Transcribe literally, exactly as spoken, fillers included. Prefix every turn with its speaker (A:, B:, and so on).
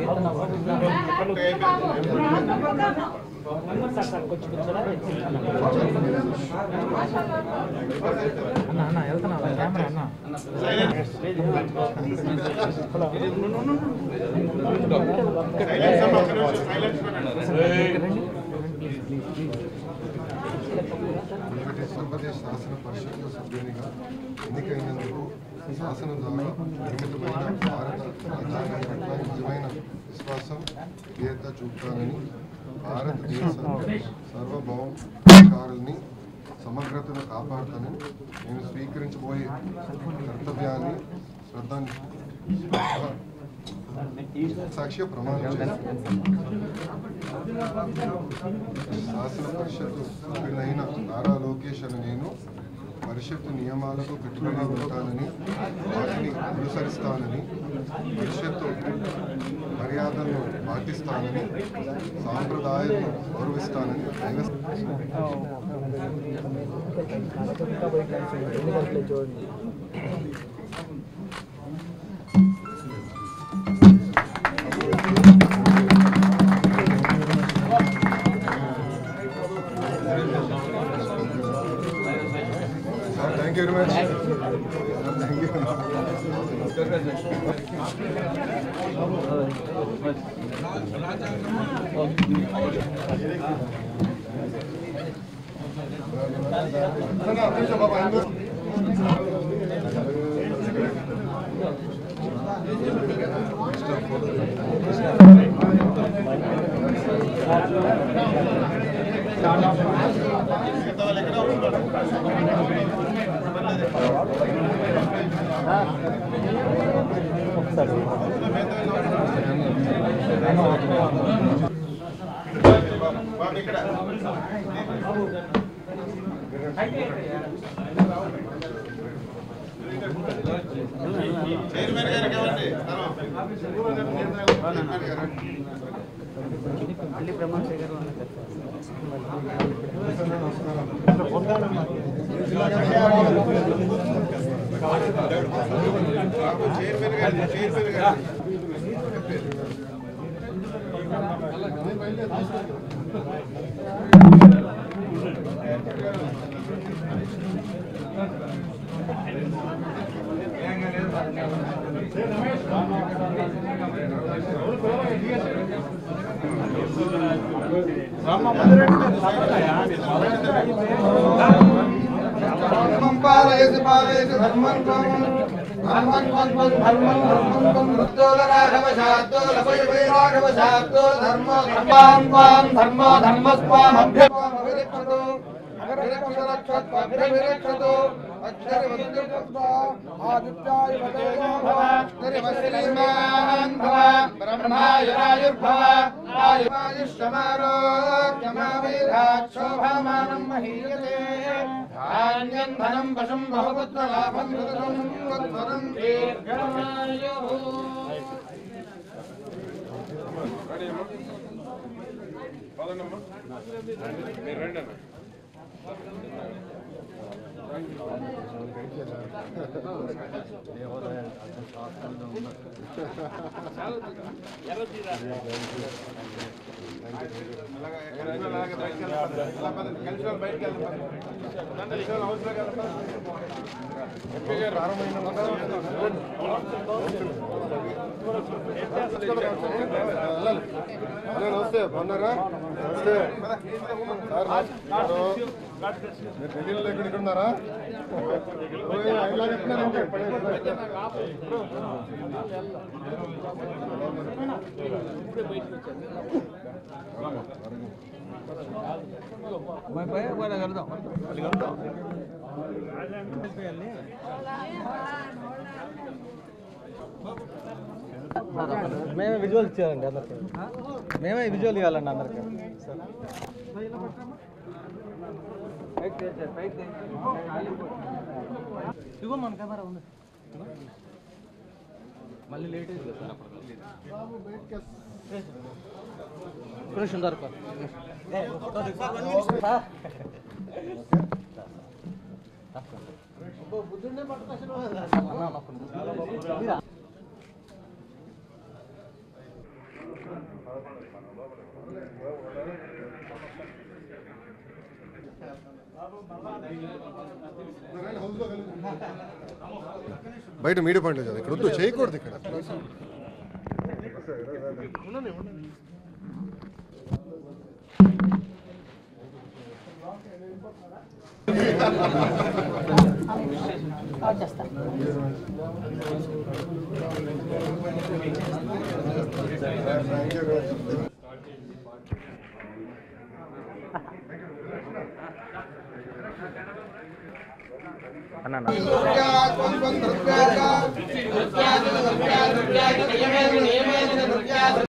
A: అన్న అన్న వెళ్తున్నా కెమెరా అన్న
B: ఆంధ్రప్రదేశ్ శాసన పరిషత్ సభ్యునిగా ఎన్నికైనందుకు శాసనం ద్వారా నిర్మితమైన భారత రాజ్యాంగం పట్ల నిజమైన విశ్వాసం విధేయత చూపుతానని భారతదేశ సార్వభౌమాధికారాల్ని సమగ్రతను కాపాడుతానని నేను స్వీకరించబోయే కర్తవ్యాన్ని శ్రద్ధాన్ని సాక్ష్య ప్రమాణం శాసన పరిషత్తు సభ్యులైన నారా లోకేష్ అని నేను పరిషత్తు నియమాలకు కట్టుబడి ఉంటానని వాటిని అనుసరిస్తానని పరిషత్తు మర్యాదలను పాటిస్తానని సాంప్రదాయాలను గౌరవిస్తానని Thank you very much. Thank you. నమస్తే బాగున్నారా? నమస్తే మీరు ఢిల్లీలో ఎక్కడ ఇక్కడ ఉన్నారా?
A: మేమే విజువల్ ఇచ్చేయాలండి అందరికి, మేమే విజువల్ ఇవ్వాలండి అందరికి. ఇగో మన కెమెరా ఉంది, మళ్ళీ లేట్ అయింది సార్. కొంచెం దొరక
B: బయట మీడియా పాయింట్ లేదు, ఇక్కడ వద్దు, చేయకూడదు ఇక్కడ.
A: అన్న